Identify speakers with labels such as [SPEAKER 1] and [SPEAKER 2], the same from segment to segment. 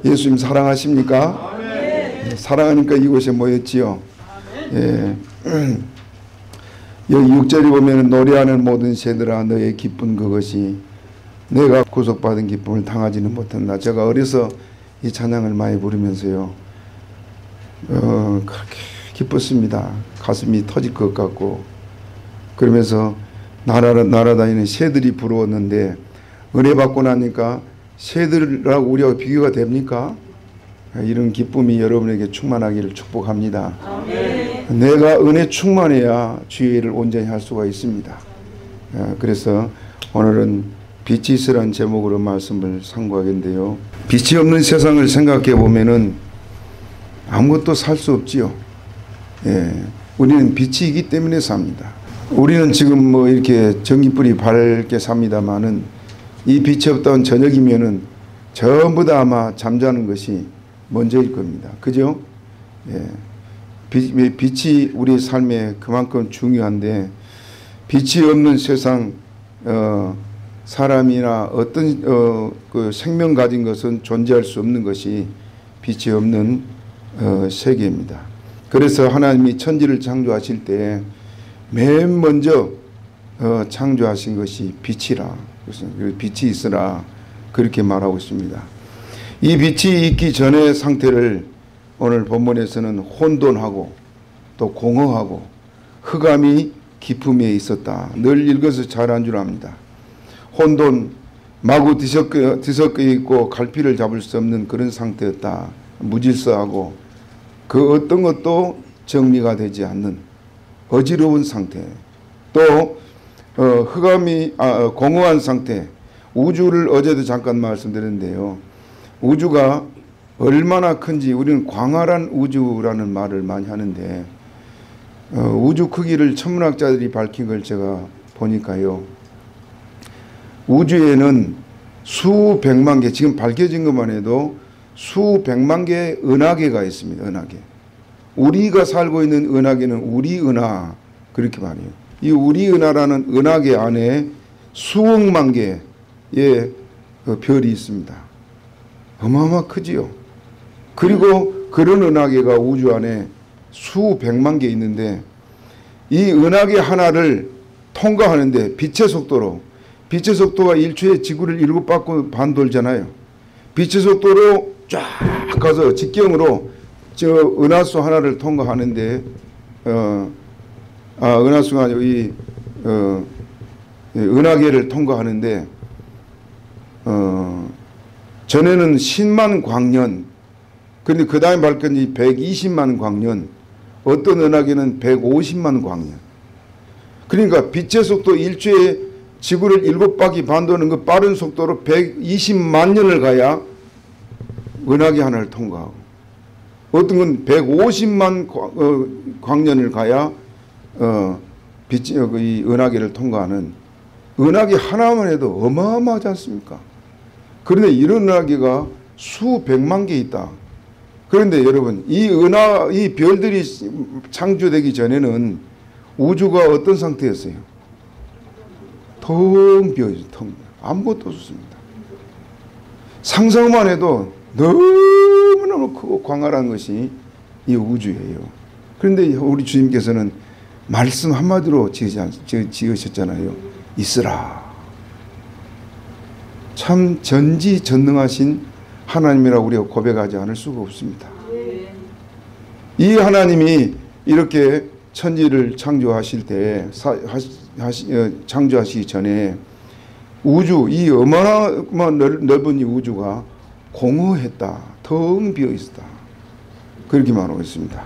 [SPEAKER 1] 예수님 사랑하십니까? 사랑하니까 이곳에 모였지요. 예. 여기 6절에 보면 노래하는 모든 새들아 너의 기쁜 그것이 내가 구속받은 기쁨을 당하지는 못한다. 제가 어려서 이 찬양을 많이 부르면서요. 그렇게 기뻤습니다. 가슴이 터질 것 같고 그러면서 날아다니는 새들이 부러웠는데 은혜 받고 나니까 새들하고 우리하고 비교가 됩니까? 이런 기쁨이 여러분에게 충만하기를 축복합니다. 아멘. 내가 은혜 충만해야 주의 일을 온전히 할 수가 있습니다. 그래서 오늘은 빛이 있으라는 제목으로 말씀을 상고하겠는데요. 빛이 없는 세상을 생각해 보면은 아무것도 살 수 없지요. 예, 우리는 빛이 있기 때문에 삽니다. 우리는 지금 뭐 이렇게 전기불이 밝게 삽니다만은 이 빛이 없다는 저녁이면은 전부 다 아마 잠자는 것이 먼저일 겁니다. 그죠? 예. 빛이 우리 삶에 그만큼 중요한데 빛이 없는 세상 사람이나 어떤 그 생명 가진 것은 존재할 수 없는 것이 빛이 없는 세계입니다. 그래서 하나님이 천지를 창조하실 때 맨 먼저 창조하신 것이 빛이라. 그래서 빛이 있으라 그렇게 말하고 있습니다. 이 빛이 있기 전의 상태를 오늘 본문에서는 혼돈하고 또 공허하고 흑암이 깊음에 있었다. 늘 읽어서 잘한 줄 압니다. 혼돈, 마구 뒤섞여 있고 갈피를 잡을 수 없는 그런 상태였다. 무질서하고 그 어떤 것도 정리가 되지 않는 어지러운 상태. 또 흑암이 공허한 상태. 우주를 어제도 잠깐 말씀드렸는데요. 우주가 얼마나 큰지 우리는 광활한 우주라는 말을 많이 하는데 우주 크기를 천문학자들이 밝힌 걸 제가 보니까요. 우주에는 수백만 개, 지금 밝혀진 것만 해도 수백만 개의 은하계가 있습니다. 은하계. 우리가 살고 있는 은하계는 우리은하 그렇게 말해요. 이 우리은하라는 은하계 안에 수억만 개의 별이 있습니다. 어마어마 크지요. 그리고 그런 은하계가 우주 안에 수백만 개 있는데 이 은하계 하나를 통과하는데 빛의 속도가 1초에 지구를 7바퀴 반 돌잖아요. 빛의 속도로 쫙 가서 직경으로 저 은하수 하나를 통과하는데 은하수가 아니고 이 은하계를 통과하는데 전에는 10만 광년, 그런데 그 다음에 밝힌 지 120만 광년, 어떤 은하계는 150만 광년. 그러니까 빛의 속도 1초에 지구를 7바퀴 반 도는 그 빠른 속도로 120만 년을 가야 은하계 하나를 통과하고, 어떤 건 150만 광년을 가야 이 은하계를 통과하는, 은하계 하나만 해도 어마어마하지 않습니까? 그런데 이런 은하계가 수백만 개 있다. 그런데 여러분, 이 별들이 창조되기 전에는 우주가 어떤 상태였어요? 텅 비어있어요. 텅. 아무것도 없습니다. 상상만 해도 너무너무 크고 광활한 것이 이 우주예요. 그런데 우리 주님께서는 말씀 한마디로 지으셨잖아요. 있으라. 참 전지전능하신 하나님이라고 우리가 고백하지 않을 수가 없습니다. 이 하나님이 이렇게 천지를 창조하실 때 창조하시기 전에 우주, 이 어마어마한 넓은 이 우주가 공허했다. 텅 비어 있었다. 그렇게 말하고 있습니다.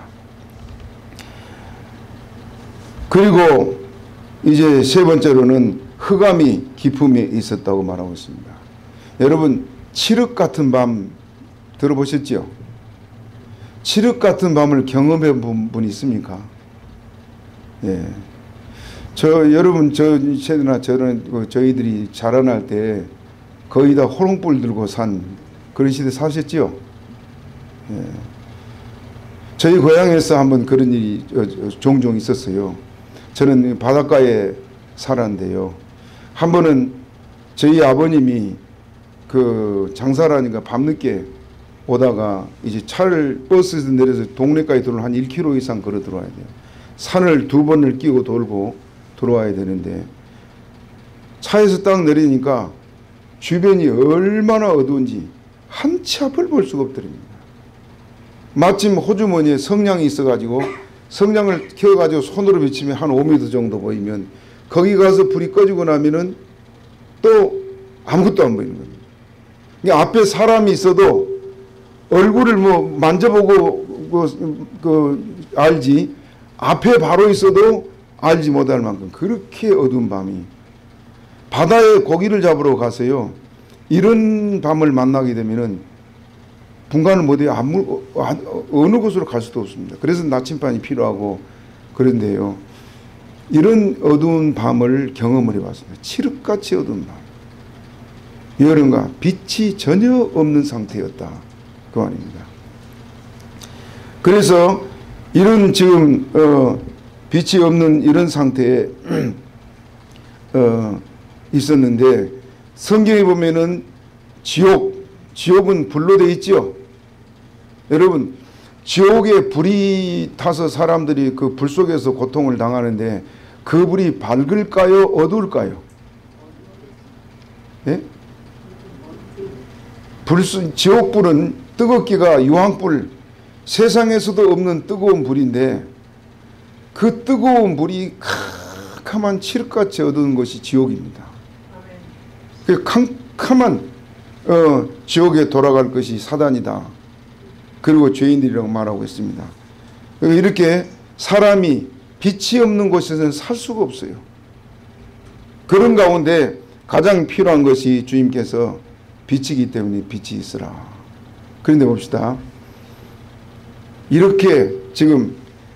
[SPEAKER 1] 그리고 이제 세 번째로는 흑암이 깊음에 있었다고 말하고 있습니다. 여러분, 칠흑 같은 밤 들어보셨죠? 칠흑 같은 밤을 경험해 본 분 있습니까? 예. 여러분, 세대나 저희들이 자라날 때 거의 다 호롱불 들고 산 그런 시대 사셨죠? 예. 저희 고향에서 한번 그런 일이 종종 있었어요. 저는 바닷가에 살았는데요. 한 번은 저희 아버님이 그 장사를 하니까 밤늦게 오다가 이제 차를 버스에서 내려서 동네까지 들어오면 한 1km 이상 걸어 들어와야 돼요. 산을 2번을 끼고 돌고 들어와야 되는데 차에서 딱 내리니까 주변이 얼마나 어두운지 한 치 앞을 볼 수가 없더랍니다. 마침 호주머니에 성냥이 있어가지고 성냥을 켜가지고 손으로 비치면 한 5m 정도 보이면 거기 가서 불이 꺼지고 나면은 또 아무것도 안 보이는 겁니다. 그러니까 앞에 사람이 있어도 얼굴을 뭐 만져보고 알지 앞에 바로 있어도 알지 못할 만큼 그렇게 어두운 밤이 바다에 고기를 잡으러 가서요. 이런 밤을 만나게 되면은 분간을 못해요. 어느 곳으로 갈 수도 없습니다. 그래서 나침반이 필요하고 그런데요. 이런 어두운 밤을 경험을 해봤습니다. 칠흑같이 어두운 밤. 여름과 빛이 전혀 없는 상태였다. 그 말입니다. 그래서 이런 지금 빛이 없는 이런 상태에 있었는데 성경에 보면은 지옥은 불로 되어 있죠. 여러분 지옥에 불이 타서 사람들이 그 불 속에서 고통을 당하는데 그 불이 밝을까요? 어두울까요? 예? 지옥불은 뜨겁기가 유황불 세상에서도 없는 뜨거운 불인데 그 뜨거운 불이 캄캄한 칠흑같이 어두운 것이 지옥입니다. 그 캄캄한 지옥에 돌아갈 것이 사단이다. 그리고 죄인들이라고 말하고 있습니다. 이렇게 사람이 빛이 없는 곳에서는 살 수가 없어요. 그런 가운데 가장 필요한 것이 주님께서 빛이기 때문에 빛이 있으라. 그런데 봅시다. 이렇게 지금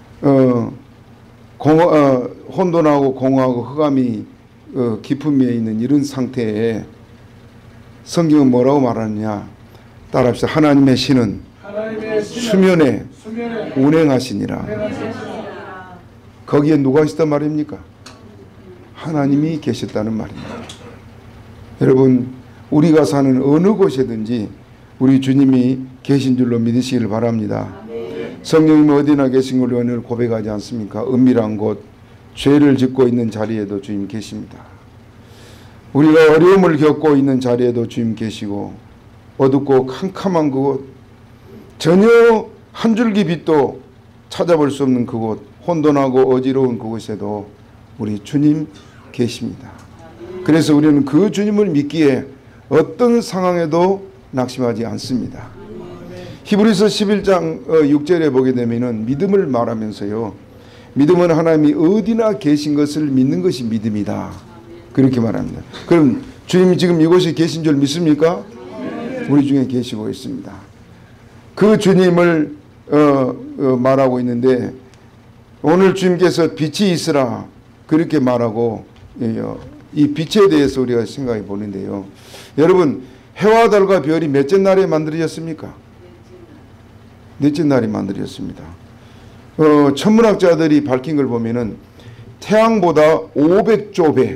[SPEAKER 1] 혼돈하고 공허하고 흑암이 깊음에 있는 이런 상태에 성경은 뭐라고 말하느냐. 따라합시다. 하나님의 신은 수면에 운행하시니라. 거기에 누가 있었단 말입니까? 하나님이 계셨다는 말입니다. 여러분 우리가 사는 어느 곳이든지 우리 주님이 계신 줄로 믿으시기를 바랍니다. 성령님 어디나 계신 걸 오늘 고백하지 않습니까? 은밀한 곳, 죄를 짓고 있는 자리에도 주님 계십니다. 우리가 어려움을 겪고 있는 자리에도 주님 계시고 어둡고 캄캄한 그곳, 전혀 한 줄기 빛도 찾아볼 수 없는 그곳, 혼돈하고 어지러운 그곳에도 우리 주님 계십니다. 그래서 우리는 그 주님을 믿기에 어떤 상황에도 낙심하지 않습니다. 히브리서 11장 6절에 보게 되면은 믿음을 말하면서요. 믿음은 하나님이 어디나 계신 것을 믿는 것이 믿음이다. 그렇게 말합니다. 그럼 주님이 지금 이곳에 계신 줄 믿습니까? 우리 중에 계시고 있습니다. 그 주님을 말하고 있는데 오늘 주님께서 빛이 있으라 그렇게 말하고 이 빛에 대해서 우리가 생각해 보는데요. 여러분 해와 달과 별이 몇째 날에 만들어졌습니까? 넷째 날이 만들어졌습니다. 천문학자들이 밝힌 걸 보면은 태양보다 500조 배,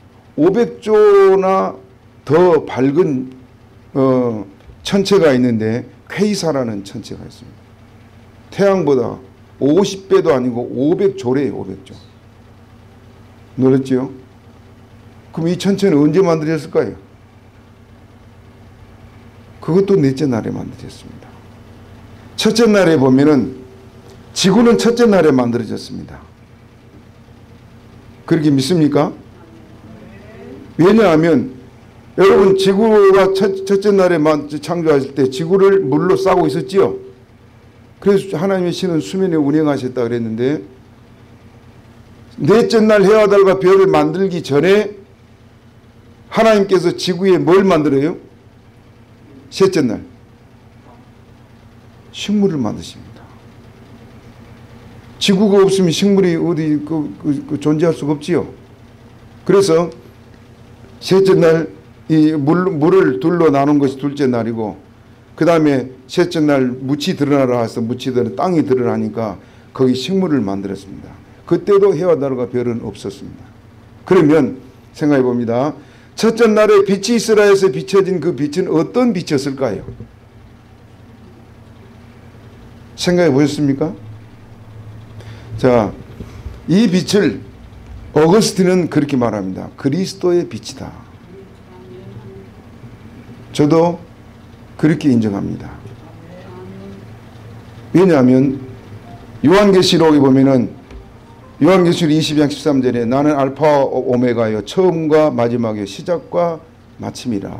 [SPEAKER 1] 500조나 더 밝은 천체가 있는데 퀘이사라는 천체가 있습니다. 태양보다 50배도 아니고 500조래요. 500조. 놀랐죠? 그럼 이 천체는 언제 만들어졌을까요? 그것도 넷째 날에 만들어졌습니다. 첫째 날에 보면은 지구는 첫째 날에 만들어졌습니다. 그렇게 믿습니까? 왜냐하면 여러분 지구가 첫째 날에 창조하실 때 지구를 물로 싸고 있었지요. 그래서 하나님의 신은 수면에 운행하셨다 그랬는데 넷째 날 해와 달과 별을 만들기 전에 하나님께서 지구에 뭘 만들어요? 셋째 날 식물을 만드십니다. 지구가 없으면 식물이 어디 존재할 수가 없지요. 그래서 셋째 날 이 물을 둘로 나눈 것이 둘째 날이고 그 다음에 셋째 날 묻이 드러나라 해서 묻이 드러나 땅이 드러나니까 거기 식물을 만들었습니다. 그때도 해와 달과 별은 없었습니다. 그러면 생각해 봅니다. 첫째 날에 빛이 있으라 해서 비춰진 그 빛은 어떤 빛이었을까요? 생각해 보셨습니까? 자, 이 빛을 어거스틴은 그렇게 말합니다. 그리스도의 빛이다. 저도 그렇게 인정합니다. 왜냐하면 요한계시록에 보면은 요한계시록 22장 13절에 나는 알파와 오메가여 처음과 마지막의 시작과 마침이라.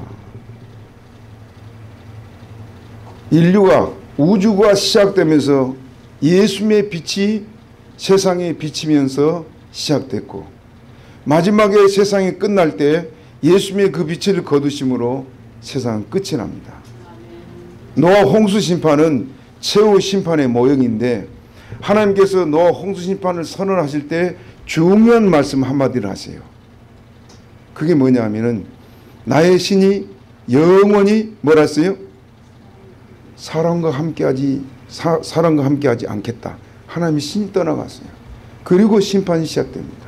[SPEAKER 1] 인류가 우주가 시작되면서 예수님의 빛이 세상에 비치면서 시작됐고 마지막에 세상이 끝날 때 예수님의 그 빛을 거두심으로 세상은 끝이 납니다. 노아 홍수 심판은 최후 심판의 모형인데 하나님께서 노아 홍수 심판을 선언하실 때 중요한 말씀 한마디를 하세요. 그게 뭐냐면은 나의 신이 영원히 뭐라 했어요? 사람과 함께하지 않겠다. 하나님이 신이 떠나갔어요. 그리고 심판이 시작됩니다.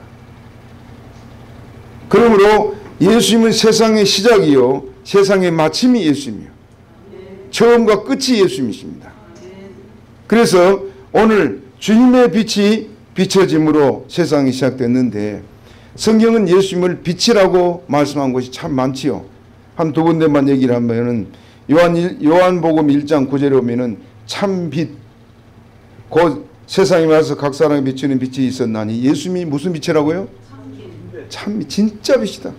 [SPEAKER 1] 그러므로 예수님은 세상의 시작이요 세상의 마침이 예수님이요 처음과 끝이 예수님이십니다. 그래서 오늘 주님의 빛이 비춰짐으로 세상이 시작됐는데 성경은 예수님을 빛이라고 말씀한 것이 참 많지요. 한 두 군데만 얘기를 하면은 요한복음 1장 9절에 보면은 참 빛, 곧 세상에 와서 각 사람이 비추는 빛이 있었나니 예수님이 무슨 빛이라고요? 참 진짜 빛이다.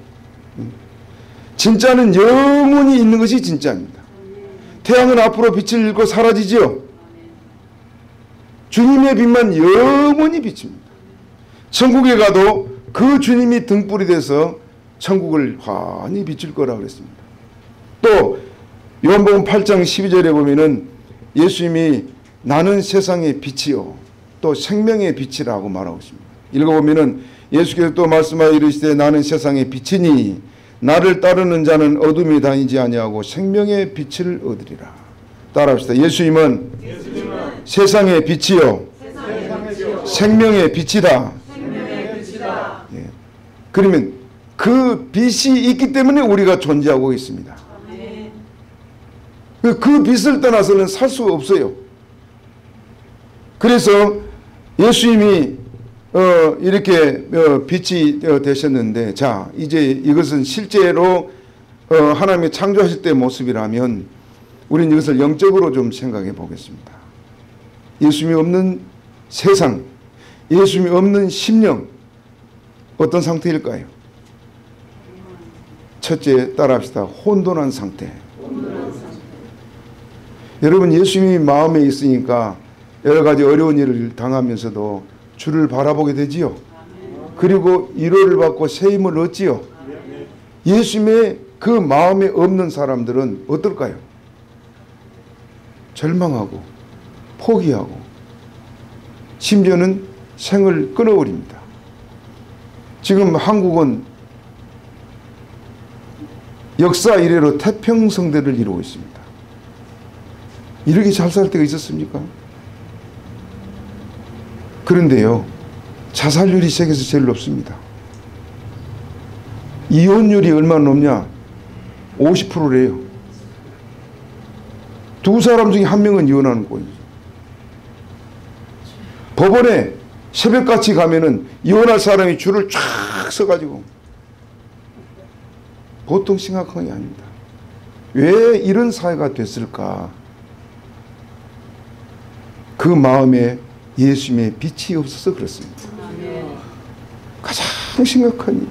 [SPEAKER 1] 진짜는 영원히 있는 것이 진짜입니다. 태양은 앞으로 빛을 잃고 사라지지요. 주님의 빛만 영원히 비칩니다. 천국에 가도 그 주님이 등불이 돼서 천국을 환히 비출 거라고 그랬습니다. 또 요한복음 8장 12절에 보면은 예수님이 나는 세상의 빛이요 또 생명의 빛이라고 말하고 있습니다. 읽어보면은 예수께서 또 말씀하여 이르시되 나는 세상의 빛이니 나를 따르는 자는 어둠에 다니지 아니하고 생명의 빛을 얻으리라. 따라합시다. 예수님은 세상의 빛이요 생명의 빛이다. 예. 그러면 그 빛이 있기 때문에 우리가 존재하고 있습니다. 그 빛을 떠나서는 살 수가 없어요. 그래서 예수님이 이렇게 빛이 되셨는데 자 이제 이것은 실제로 하나님이 창조하실 때의 모습이라면 우리는 이것을 영적으로 좀 생각해 보겠습니다. 예수님이 없는 세상, 예수님이 없는 심령 어떤 상태일까요? 첫째 따라합시다. 혼돈한 상태. 여러분 예수님이 마음에 있으니까 여러 가지 어려운 일을 당하면서도 주를 바라보게 되지요. 그리고 위로를 받고 새 힘을 얻지요. 예수님의 그 마음에 없는 사람들은 어떨까요? 절망하고 포기하고 심지어는 생을 끊어버립니다. 지금 한국은 역사 이래로 태평성대를 이루고 있습니다. 이렇게 잘 살 때가 있었습니까? 그런데요, 자살률이 세계에서 제일 높습니다. 이혼율이 얼마나 높냐? 50%래요. 두 사람 중에 한 명은 이혼하는 거예요. 법원에 새벽같이 가면은 이혼할 사람이 줄을 쫙 서가지고 보통 심각한 게 아닙니다. 왜 이런 사회가 됐을까? 그 마음에 예수님의 빛이 없어서 그렇습니다. 가장 심각한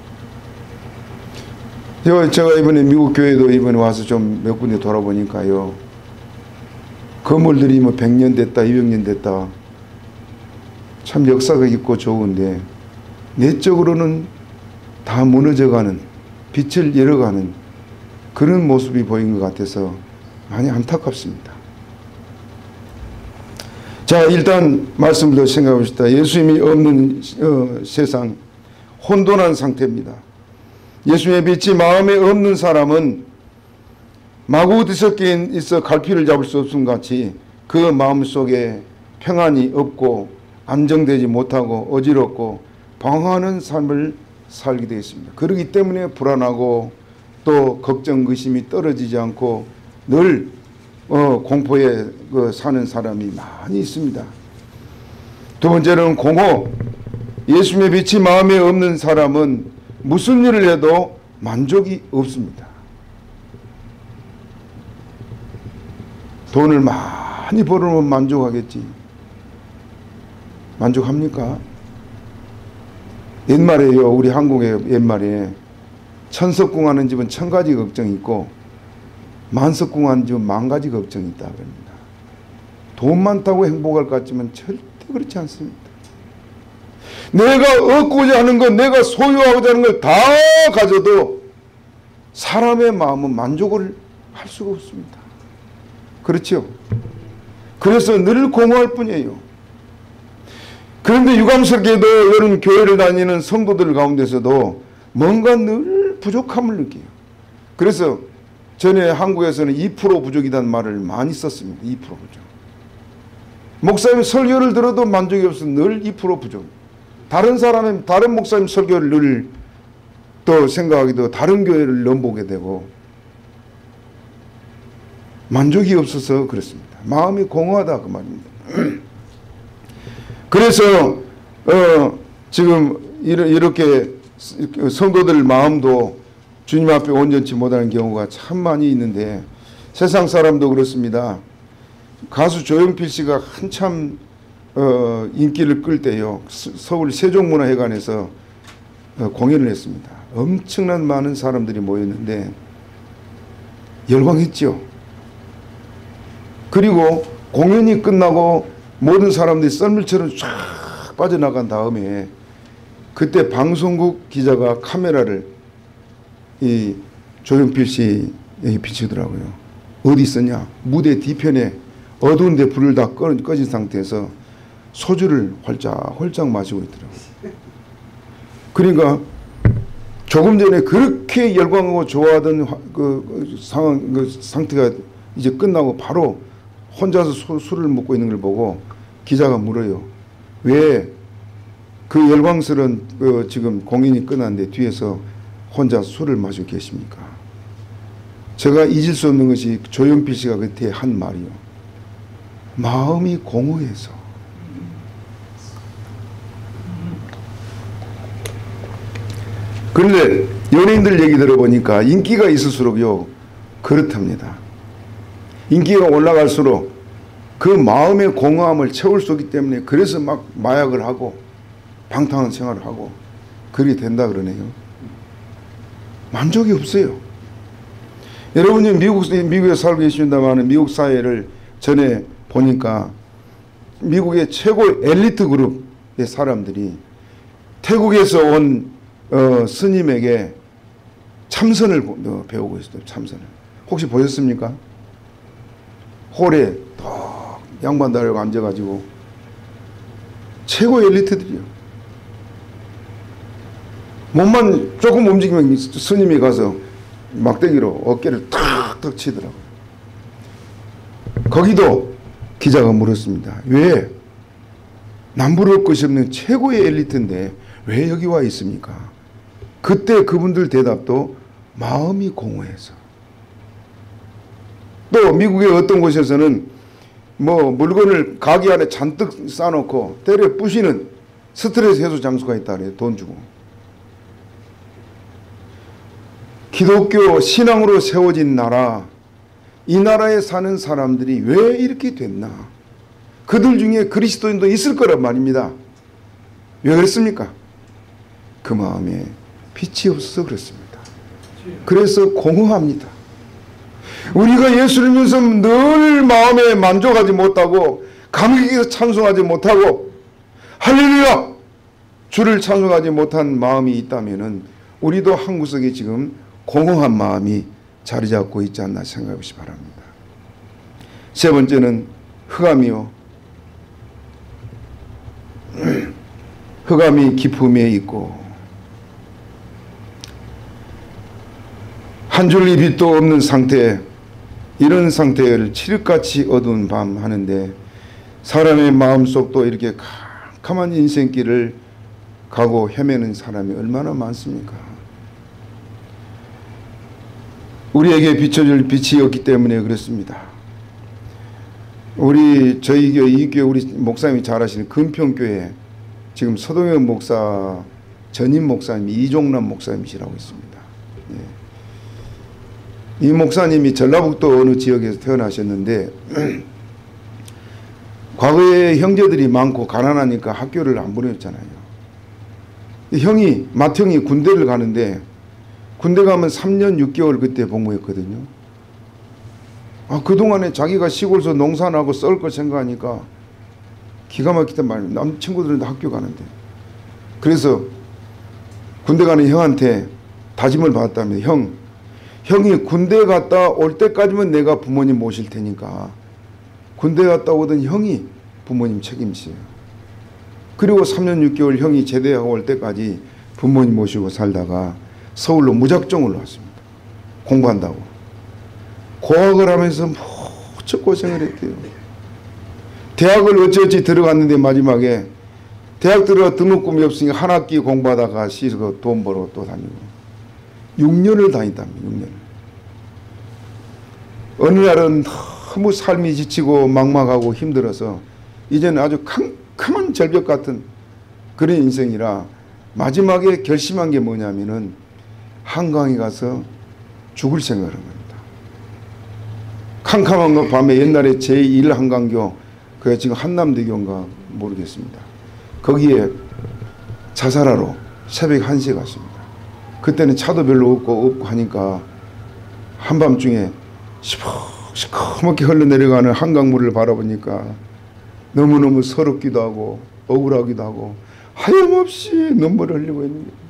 [SPEAKER 1] 일. 제가 이번에 미국 교회도 이번에 와서 좀 몇 군데 돌아보니까요. 건물들이 뭐 100년 됐다, 200년 됐다. 참 역사가 있고 좋은데 내적으로는 다 무너져가는, 빛을 잃어가는 그런 모습이 보인 것 같아서 많이 안타깝습니다. 자, 일단 말씀을 더 생각해 봅시다. 예수님이 없는 세상, 혼돈한 상태입니다. 예수님의 빛이 마음에 없는 사람은 마구 뒤섞여 있어 갈피를 잡을 수 없음 같이 그 마음속에 평안이 없고 안정되지 못하고 어지럽고 방황하는 삶을 살게 되어 있습니다. 그렇기 때문에 불안하고 또 걱정, 의심이 떨어지지 않고 늘 공포에 사는 사람이 많이 있습니다. 두 번째는 공허. 예수님의 빛이 마음에 없는 사람은 무슨 일을 해도 만족이 없습니다. 돈을 많이 벌으면 만족하겠지. 만족합니까? 옛말에요, 우리 한국의 옛말에 천석궁하는 집은 1000가지 걱정이 있고 만석궁하는 집은 10,000가지 걱정이 있다 그럽니다. 돈 많다고 행복할 것 같지만 절대 그렇지 않습니다. 내가 얻고자 하는 것, 내가 소유하고자 하는 걸 다 가져도 사람의 마음은 만족을 할 수가 없습니다. 그렇죠? 그래서 늘 공허할 뿐이에요. 그런데 유감스럽게도 이런 교회를 다니는 성도들 가운데서도 뭔가 늘 부족함을 느껴요. 그래서 전에 한국에서는 2% 부족이라는 말을 많이 썼습니다. 2% 부족. 목사님 설교를 들어도 만족이 없어서 늘 2% 부족. 다른 목사님 설교를 늘 또 생각하기도 다른 교회를 넘보게 되고 만족이 없어서 그렇습니다. 마음이 공허하다 그 말입니다. 그래서 지금 이렇게 성도들 마음도 주님 앞에 온전치 못하는 경우가 참 많이 있는데 세상 사람도 그렇습니다. 가수 조용필 씨가 한참 인기를 끌 때요. 서울 세종문화회관에서 공연을 했습니다. 엄청난 많은 사람들이 모였는데 열광했죠. 그리고 공연이 끝나고 모든 사람들이 썰물처럼 쫙 빠져나간 다음에 그때 방송국 기자가 카메라를 이 조용필 씨에게 비추더라고요. 어디 있었냐? 무대 뒤편에 어두운 데 불을 다 꺼진 상태에서 소주를 홀짝 마시고 있더라고요. 그러니까 조금 전에 그렇게 열광하고 좋아하던 그 상태가 이제 끝나고 바로 혼자서 술을 먹고 있는 걸 보고 기자가 물어요. 왜 그 열광스러운 지금 공연이 끝났는데 뒤에서 혼자 술을 마시고 계십니까? 제가 잊을 수 없는 것이 조용필 씨가 그때 한 말이요. 마음이 공허해서. 그런데 연예인들 얘기 들어보니까 인기가 있을수록요 그렇답니다. 인기가 올라갈수록 그 마음의 공허함을 채울 수 없기 때문에 그래서 막 마약을 하고 방탕한 생활을 하고 그렇게 된다 그러네요. 만족이 없어요. 여러분이 미국에 살고 계신다면 미국 사회를 전에 보니까 미국의 최고 엘리트 그룹의 사람들이 태국에서 온 스님에게 참선을 배우고 있어요. 참선을. 혹시 보셨습니까? 홀에 더 양반 다리고 앉아가지고 최고 엘리트들이요. 몸만 조금 움직이면 스님이 가서 막대기로 어깨를 탁탁 치더라고요. 거기도 기자가 물었습니다. 왜? 남부러울 것이 없는 최고의 엘리트인데 왜 여기 와 있습니까? 그때 그분들 대답도 마음이 공허해서. 또 미국의 어떤 곳에서는 뭐 물건을 가게 안에 잔뜩 쌓아놓고 때려 부시는 스트레스 해소 장소가 있다 그래요. 돈 주고. 기독교 신앙으로 세워진 나라, 이 나라에 사는 사람들이 왜 이렇게 됐나? 그들 중에 그리스도인도 있을 거란 말입니다. 왜 그랬습니까? 그 마음에 빛이 없어서 그렇습니다. 그래서 공허합니다. 우리가 예수를 믿으면서 늘 마음에 만족하지 못하고 감격에서 찬송하지 못하고 할렐루야 주를 찬송하지 못한 마음이 있다면 우리도 한 구석에 지금 공허한 마음이 자리 잡고 있지 않나 생각하시 바랍니다. 세 번째는 흑암이요. 흑암이 깊음에 있고 한 줄기 빛도 없는 상태, 이런 상태를 칠흑같이 어두운 밤 하는데 사람의 마음속도 이렇게 캄캄한 인생길을 가고 헤매는 사람이 얼마나 많습니까? 우리에게 비춰줄 빛이 없기 때문에 그렇습니다. 저희 교회, 이 교회 우리 목사님이 잘 아시는 금평교회 지금 서동현 목사 전임 목사님이 이종남 목사님이시라고 있습니다. 예. 이 목사님이 전라북도 어느 지역에서 태어나셨는데 과거에 형제들이 많고 가난하니까 학교를 안 보내줬잖아요. 맏형이 군대를 가는데 군대 가면 3년 6개월 그때 복무했거든요. 그동안에 자기가 시골에서 농사나고 썰 걸 생각하니까 기가 막히단 말이에요. 남 친구들은 학교 가는데. 그래서 군대 가는 형한테 다짐을 받았답니다. 형이 군대 갔다 올 때까지만 내가 부모님 모실 테니까 군대 갔다 오던 형이 부모님 책임지세요. 그리고 3년 6개월 형이 제대하고 올 때까지 부모님 모시고 살다가 서울로 무작정으로 왔습니다. 공부한다고. 고학을 하면서 무척 고생을 했대요. 대학을 어찌어찌 들어갔는데 마지막에 대학 들어가 등록금이 없으니까 한 학기 공부하다가 시서 돈 벌어 또 다니고 6년을 다녔답니다. 6년을. 어느 날은 너무 삶이 지치고 막막하고 힘들어서 이제는 아주 캄캄한 절벽 같은 그런 인생이라 마지막에 결심한 게 뭐냐면은 한강에 가서 죽을 생각을 한 겁니다. 캄캄한 밤에 옛날에 제1 한강교, 그게 지금 한남대교인가 모르겠습니다. 거기에 자살하러 새벽 1시에 갔습니다. 그때는 차도 별로 없고 하니까 한밤중에 시커멓게 흘러내려가는 한강물을 바라보니까 너무너무 서럽기도 하고 억울하기도 하고 하염없이 눈물을 흘리고 있는 거예요.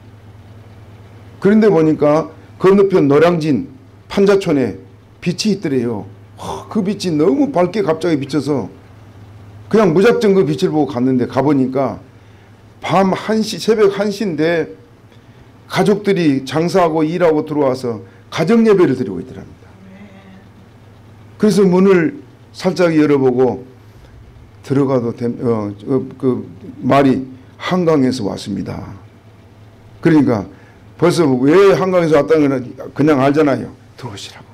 [SPEAKER 1] 그런데 보니까 건너편 노량진 판자촌에 빛이 있더래요. 그 빛이 너무 밝게 갑자기 비쳐서 그냥 무작정 그 빛을 보고 갔는데 가보니까 밤 1시, 새벽 1시인데 가족들이 장사하고 일하고 들어와서 가정예배를 드리고 있더랍니다. 그래서 문을 살짝 열어보고 들어가도 그 말이 한강에서 왔습니다. 그러니까 벌써 왜 한강에서 왔다는 건 그냥 알잖아요. 들어오시라고.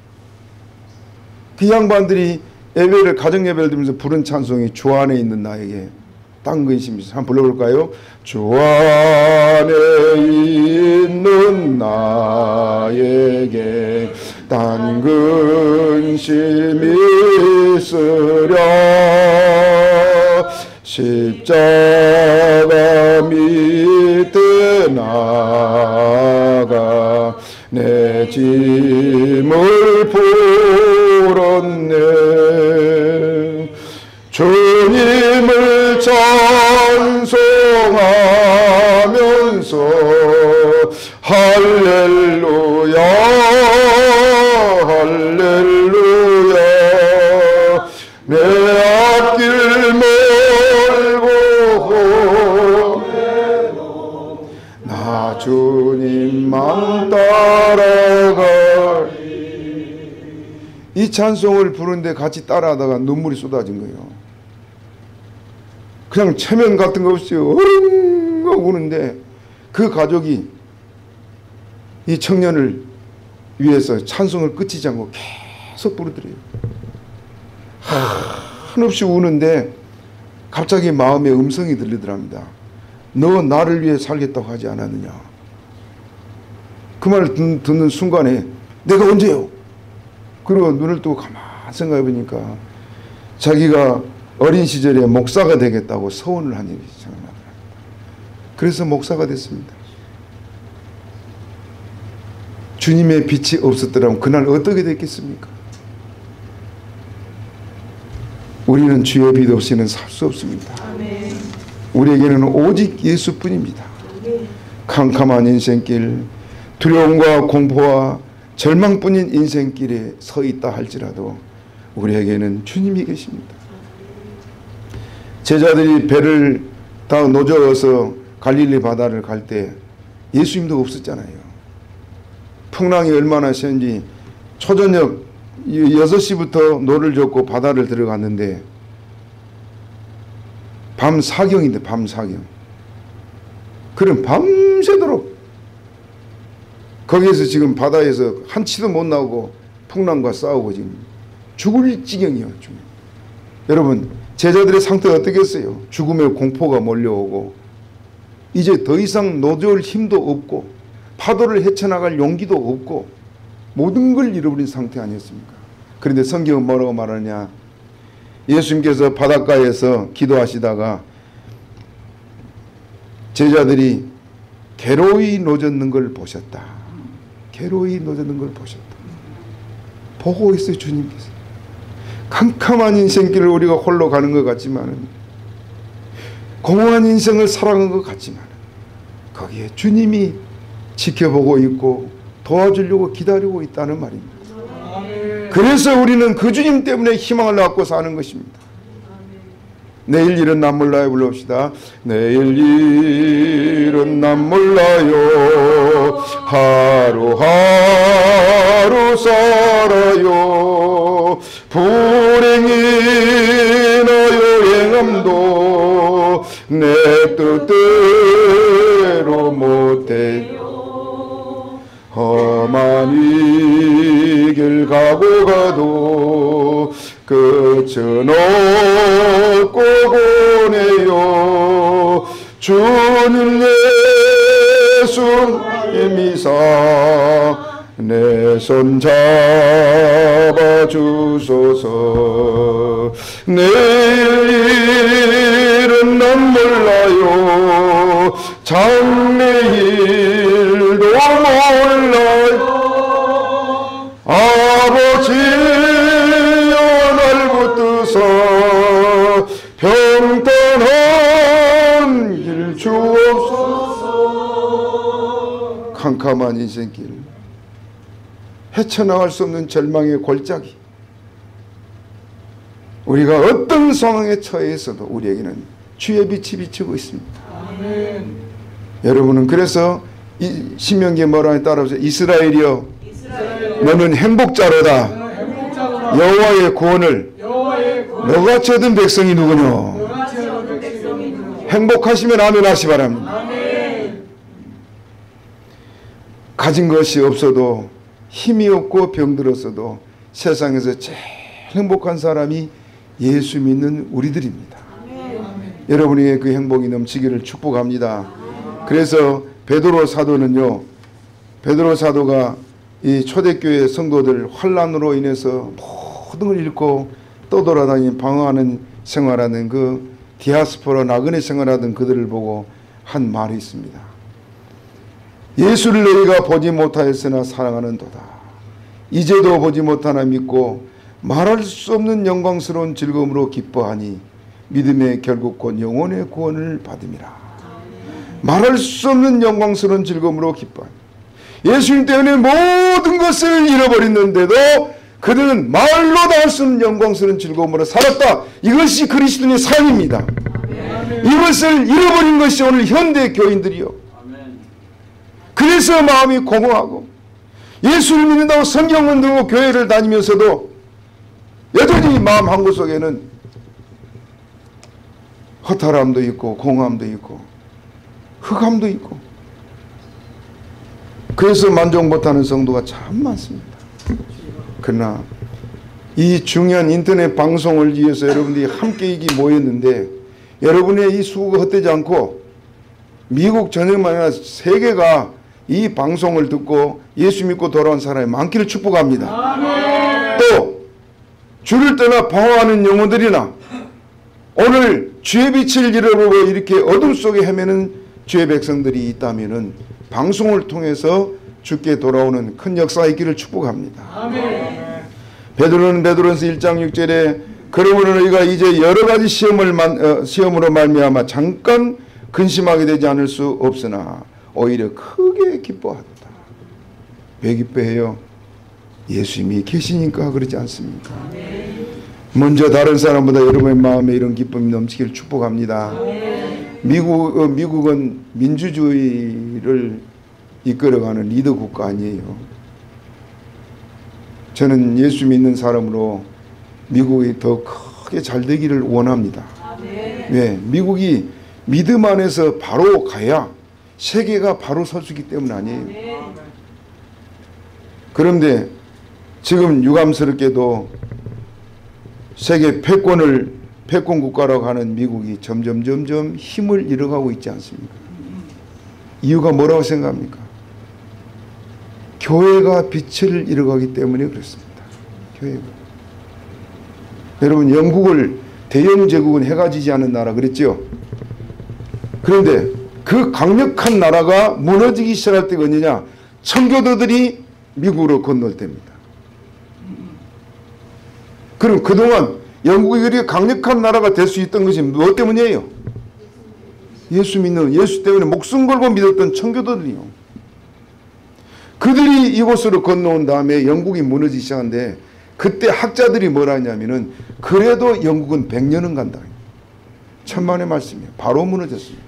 [SPEAKER 1] 그 양반들이 예배를 가정예배를 드리면서 부른 찬송이 주 안에 있는 나에게 딴 근심이 한번 불러볼까요? 주 안에 있는 나에게 딴 근심이 있으랴 십자가 밑에 나가 내 짐을 풀었네. 주님을 찬송하면서 할렐루야 할렐루야 내 앞길 멀고 나 주님만 따라가. 이 찬송을 부르는데 같이 따라하다가 눈물이 쏟아진 거예요. 그냥 체면 같은 거 없이 어릉 하고 우는데 그 가족이 이 청년을 위해서 찬송을 끝이지 않고 계속 부르더래요. 한없이 우는데 갑자기 마음에 음성이 들리더랍니다. 너 나를 위해 살겠다고 하지 않았느냐. 그 말을 듣는 순간에 내가 언제요? 그리고 눈을 뜨고 가만히 생각해 보니까 자기가 어린 시절에 목사가 되겠다고 서원을 한 일이 생각나더랍니다. 그래서 목사가 됐습니다. 주님의 빛이 없었더라면 그날 어떻게 됐겠습니까? 우리는 주의 빛 없이는 살 수 없습니다. 아멘. 우리에게는 오직 예수뿐입니다. 아멘. 캄캄한 인생길, 두려움과 공포와 절망뿐인 인생길에 서 있다 할지라도 우리에게는 주님이 계십니다. 제자들이 배를 다 노저어서 갈릴리 바다를 갈 때 예수님도 없었잖아요. 풍랑이 얼마나 센지 초저녁 6시부터 노를 젓고 바다를 들어갔는데 밤 사경인데 밤 사경. 그럼 밤새도록 거기에서 지금 바다에서 한치도 못 나오고 풍랑과 싸우고 지금 죽을 지경이에요. 여러분, 제자들의 상태가 어떻겠어요? 죽음의 공포가 몰려오고 이제 더 이상 노저울 힘도 없고 파도를 헤쳐나갈 용기도 없고 모든 걸 잃어버린 상태 아니었습니까? 그런데 성경은 뭐라고 말하냐? 예수님께서 바닷가에서 기도하시다가 제자들이 괴로이 노젓는 걸 보셨다. 괴로이 노젓는 걸 보셨다. 보고 있어요, 주님께서. 캄캄한 인생길을 우리가 홀로 가는 것 같지만, 공허한 인생을 살아가는 것 같지만, 거기에 주님이 지켜보고 있고 도와주려고 기다리고 있다는 말입니다. 그래서 우리는 그 주님 때문에 희망을 갖고 사는 것입니다. 내일 일은 난 몰라요. 불러봅시다. 내일 일은 난 몰라요. 하루하루 살아요. 불행이나 여행함도 내 뜻대로 못해요. 험한 이 길 가고 가도 끝은 없고 보내요. 주님 예수님이사 내 손 잡아주소서. 내일 일은 난 몰라요. 장래일도 몰라요. 아버지여 날 붙드사 평탄한 길 주옵소서. 캄캄한 인생길, 헤쳐나갈 수 없는 절망의 골짜기, 우리가 어떤 상황에 처해 있어도 우리에게는 주의 빛이 비치고 있습니다. 아멘. 여러분은 그래서 이 신명기에 뭐라고 따라오세요? 이스라엘이여 너는 행복자로다. 여호와의 구원을 너같이 얻은 백성이 누구뇨? 행복하시면 아멘 하시 바랍니다. 가진 것이 없어도, 힘이 없고 병들었어도 세상에서 제일 행복한 사람이 예수 믿는 우리들입니다. 여러분에게 그 행복이 넘치기를 축복합니다. 그래서 베드로 사도는요, 베드로 사도가 이 초대교회 성도들 환난으로 인해서 모든 걸 잃고 떠돌아다니는 방황하는 생활하는 그 디아스포라 나그네 생활하던 그들을 보고 한 말이 있습니다. 예수를 너희가 보지 못하였으나 사랑하는도다. 이제도 보지 못하나 믿고 말할 수 없는 영광스러운 즐거움으로 기뻐하니 믿음의 결국 곧 영혼의 구원을 받음이라. 말할 수 없는 영광스러운 즐거움으로 기뻐하니, 예수님 때문에 모든 것을 잃어버렸는데도 그들은 말로 다 할 수 없는 영광스러운 즐거움으로 살았다. 이것이 그리스도인의 삶입니다. 이것을 잃어버린 것이 오늘 현대 교인들이요. 그래서 마음이 공허하고 예수를 믿는다고 성경을 들고 교회를 다니면서도 여전히 마음 한구석에는 허탈함도 있고 공허함도 있고 흑함도 있고, 그래서 만족 못하는 성도가 참 많습니다. 그러나 이 중요한 인터넷 방송을 위해서 여러분들이 함께 이기 모였는데, 여러분의 이 수고가 헛되지 않고 미국 전역만 아니라 세계가 이 방송을 듣고 예수 믿고 돌아온 사람이 많기를 축복합니다. 아멘. 또 주를 떠나 방황하는 영혼들이나 오늘 주의 빛을 잃어보고 이렇게 어둠 속에 헤매는 주의 백성들이 있다면은 방송을 통해서 주께 돌아오는 큰 역사가 있기를 축복합니다. 아멘. 베드로는 베드로전서 1장 6절에 그러므로 너희가 이제 여러 가지 시험으로 말미암아 잠깐 근심하게 되지 않을 수 없으나 오히려 크게 기뻐하도다. 왜 기뻐해요? 예수님이 계시니까 그러지 않습니까? 먼저 다른 사람보다 여러분의 마음에 이런 기쁨이 넘치기를 축복합니다. 미국은 민주주의를 이끌어가는 리더 국가 아니에요. 저는 예수 믿는 사람으로 미국이 더 크게 잘 되기를 원합니다. 왜? 미국이 믿음 안에서 바로 가야 세계가 바로 설 수 있기 때문 아니에요. 그런데 지금 유감스럽게도 세계 패권을 패권 국가라고 하는 미국이 점점 힘을 잃어가고 있지 않습니까? 이유가 뭐라고 생각합니까? 교회가 빛을 잃어가기 때문에 그렇습니다. 교회가. 여러분, 영국을 대영 제국은 해가 지지 않은 나라 그랬죠? 그런데 그 강력한 나라가 무너지기 시작할 때가 언제냐? 청교도들이 미국으로 건널 때입니다. 그럼 그동안 영국이 그렇게 강력한 나라가 될 수 있던 것이 무엇 때문이에요? 예수 믿는, 예수 때문에 목숨 걸고 믿었던 청교도들이요. 그들이 이곳으로 건너온 다음에 영국이 무너지기 시작한데, 그때 학자들이 뭐라 하냐면은 그래도 영국은 100년은 간다. 천만의 말씀이에요. 바로 무너졌습니다.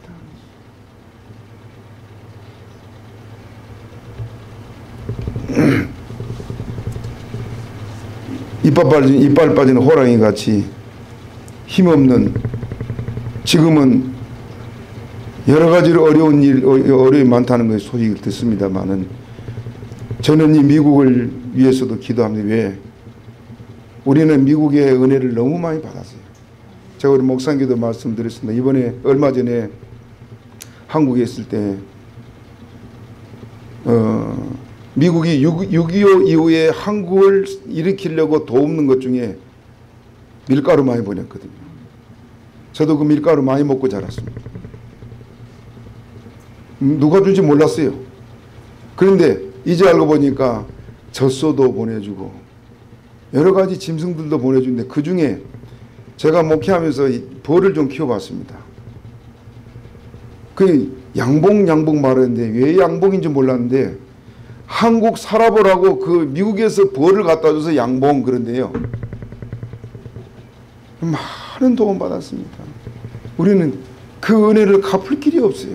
[SPEAKER 1] 이빨 빠진 호랑이 같이 힘없는, 지금은 여러 가지로 어려움이 많다는 것의 소식을 듣습니다만은, 저는 이 미국을 위해서도 기도합니다. 왜? 우리는 미국의 은혜를 너무 많이 받았어요. 제가 우리 목사님께도 말씀드렸습니다. 이번에 얼마 전에 한국에 있을 때 미국이 6.25 이후에 한국을 일으키려고 도움는 것 중에 밀가루 많이 보냈거든요. 저도 그 밀가루 많이 먹고 자랐습니다. 누가 준지 몰랐어요. 그런데 이제 알고 보니까 젖소도 보내주고 여러 가지 짐승들도 보내주는데, 그 중에 제가 목회하면서 벌을 좀 키워봤습니다. 그 양봉 말하는데 왜 양봉인지 몰랐는데, 한국 살아보라고 그 미국에서 벌을 갖다 줘서 양봉 그런데요. 많은 도움 받았습니다. 우리는 그 은혜를 갚을 길이 없어요.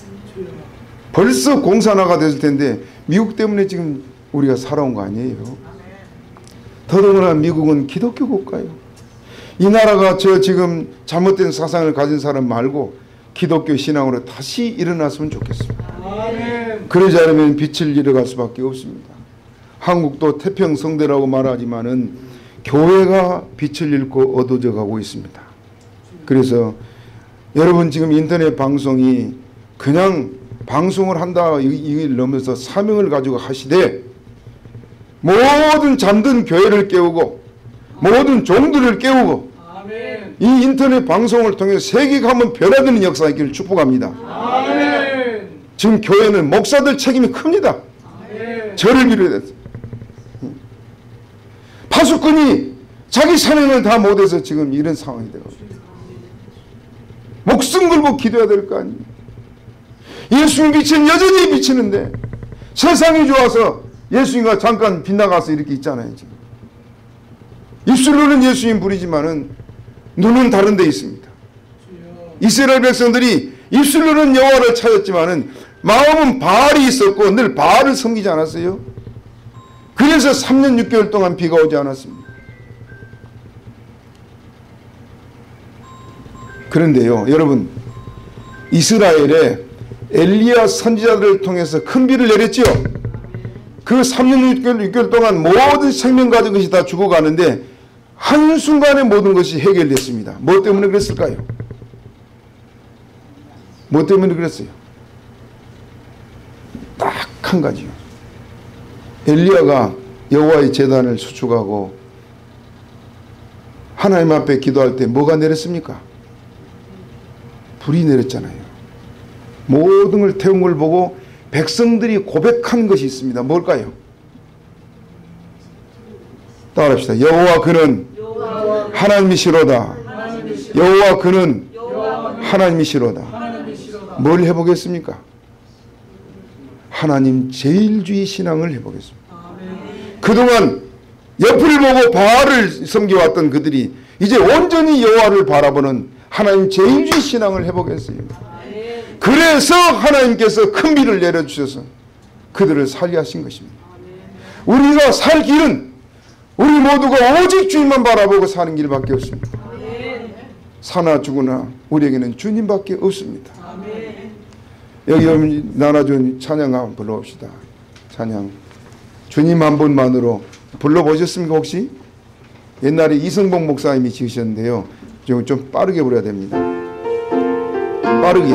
[SPEAKER 1] 벌써 공산화가 됐을 텐데 미국 때문에 지금 우리가 살아온 거 아니에요. 더더구나 미국은 기독교 국가예요. 이 나라가 저 지금 잘못된 사상을 가진 사람 말고 기독교 신앙으로 다시 일어났으면 좋겠습니다. 아멘. 그러지 않으면 빛을 잃어갈 수밖에 없습니다. 한국도 태평성대라고 말하지만은 교회가 빛을 잃고 어두워져 가고 있습니다. 그래서 여러분, 지금 인터넷 방송이 그냥 방송을 한다 이걸 넘어서 사명을 가지고 하시되, 모든 잠든 교회를 깨우고 모든 종들을 깨우고 아멘. 이 인터넷 방송을 통해 세계가 한번 변화되는 역사가 있기를 축복합니다. 아멘. 지금 교회는 목사들 책임이 큽니다. 아멘. 저를 비롯해서 파수꾼이 자기 사명을 다 못해서 지금 이런 상황이 되고, 목숨 걸고 기도해야 될 거 아니에요. 예수님 빛은 여전히 비치는데 세상이 좋아서 예수님과 잠깐 빗나가서 이렇게 있잖아요. 지금 입술로는 예수님 부르지만은 눈은 다른 데 있습니다. 이스라엘 백성들이 입술로는 여호와를 찾았지만은 마음은 바알이 있었고 늘 바알을 섬기지 않았어요. 그래서 3년 6개월 동안 비가 오지 않았습니다. 그런데요, 여러분, 이스라엘에 엘리야 선지자들을 통해서 큰 비를 내렸죠. 그 3년 6개월 동안 모든 생명 가진 것이 다 죽어가는데 한순간에 모든 것이 해결됐습니다. 뭐 때문에 그랬을까요? 뭐 때문에 그랬어요? 딱 한 가지요. 엘리야가 여호와의 제단을 수축하고 하나님 앞에 기도할 때 뭐가 내렸습니까? 불이 내렸잖아요. 모든 걸 태운 걸 보고 백성들이 고백한 것이 있습니다. 뭘까요? 따라합시다. 여호와 그는 하나님이시로다. 여호와 그는 하나님이시로다. 뭘 해보겠습니까? 하나님 제일주의 신앙을 해보겠습니다. 그동안 옆을 보고 바알을 섬겨왔던 그들이 이제 온전히 여호와를 바라보는 하나님 제일주의 신앙을 해보겠어요. 그래서 하나님께서 큰 비를 내려주셔서 그들을 살게 하신 것입니다. 우리가 살 길은 우리 모두가 오직 주님만 바라보고 사는 길밖에 없습니다. 사나 죽으나 우리에게는 주님밖에 없습니다. 여기 나눠준 찬양 한번 불러봅시다. 찬양. 주님 한 분만으로 불러보셨습니까 혹시? 옛날에 이승복 목사님이 지으셨는데요. 좀 빠르게 불러야 됩니다. 빠르게.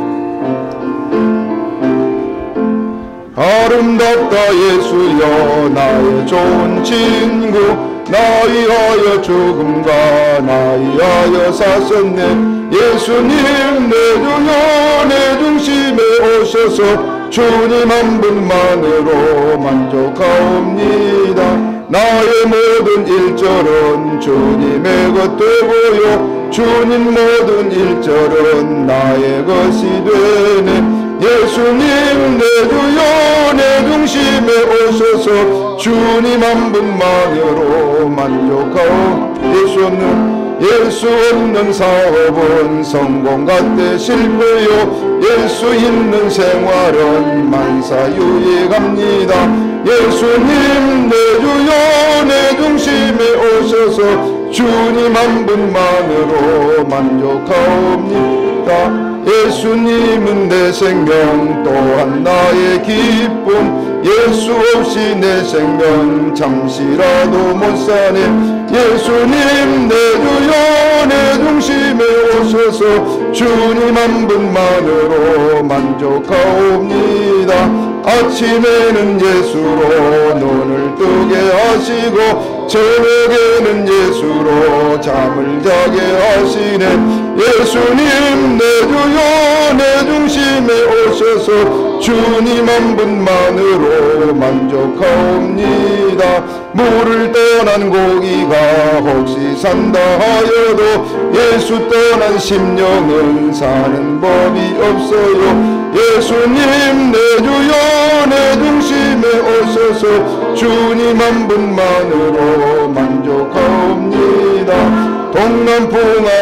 [SPEAKER 1] 아름답다 예수여 나의 좋은 친구, 나 위하여 죽음과 나 위하여 사셨네. 예수님 내 주여 내 중심에 오셔서 주님 한 분만으로 만족하옵니다. 나의 모든 일절은 주님의 것 되고요, 주님 모든 일절은 나의 것이 되네. 예수님 내 주여 내 중심에 오셔서 주님 한 분만으로 만족하오. 예수 없는 사업은 성공 같대 실패요, 예수 있는 생활은 만사유익합니다. 예수님 내 주여 내 중심에 오셔서 주님 한 분만으로 만족하옵니다. 예수님은 내 생명 또한 나의 기쁨, 예수 없이 내 생명 잠시라도 못 사네. 예수님 내 주여 내 중심에 오셔서 주님 한 분만으로 만족하옵니다. 아침에는 예수로 눈을 뜨게 하시고 저녁에는 예수로 잠을 자게 하시네. 예수님 내 주여 내 중심에 오셔서 주님 한 분만으로 만족하옵니다. 물을 떠난 고기가 혹시 산다 하여도 예수 떠난 심령은 사는 법이 없어요. 예수님 내 주여 내 중심에 오셔서 주님 한 분만으로 만족하옵니다. 동남풍아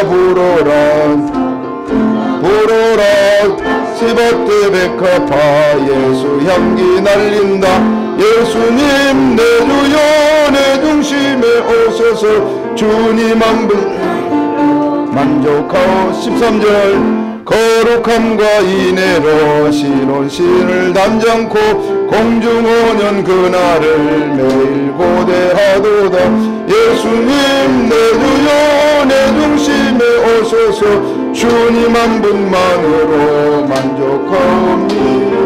[SPEAKER 1] 불어라 시바트 백합화 예수 향기 날린다. 예수님 내 주여 내 중심에 오셔서 주님 한 분 만족하오. 13절 거룩함과 인애로 신혼신을 단장코 공중원년 그날을 매일 고대하도다. 예수님 내 주여 내 중심에 오셔서 주님 한 분만으로 만족하옵니다.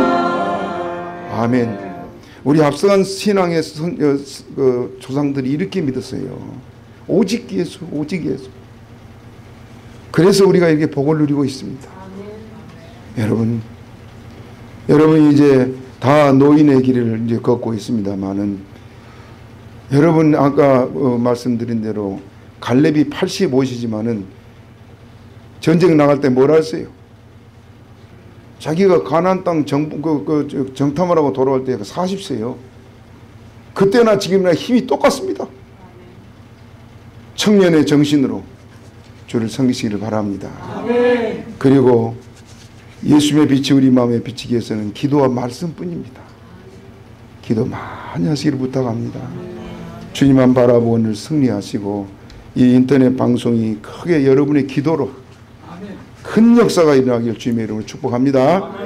[SPEAKER 1] 아멘. 우리 앞서간 신앙의 조상들이 이렇게 믿었어요. 오직 예수, 오직 예수. 그래서 우리가 이렇게 복을 누리고 있습니다. 여러분 이제 다 노인의 길을 이제 걷고 있습니다만은, 여러분 아까 말씀드린 대로 갈렙이 85시지만은 전쟁 나갈 때 뭘 했어요? 자기가 가나안 땅 정탐을 하고 돌아올 때 40세요. 그때나 지금이나 힘이 똑같습니다. 청년의 정신으로 주를 섬기시기를 바랍니다. 아멘. 그리고 예수님의 빛이 우리 마음에 비치기 위해서는 기도와 말씀뿐입니다. 기도 많이 하시기를 부탁합니다. 주님만 바라보고 오늘 승리하시고 이 인터넷 방송이 크게 여러분의 기도로 큰 역사가 일어나길 주님의 이름으로 축복합니다.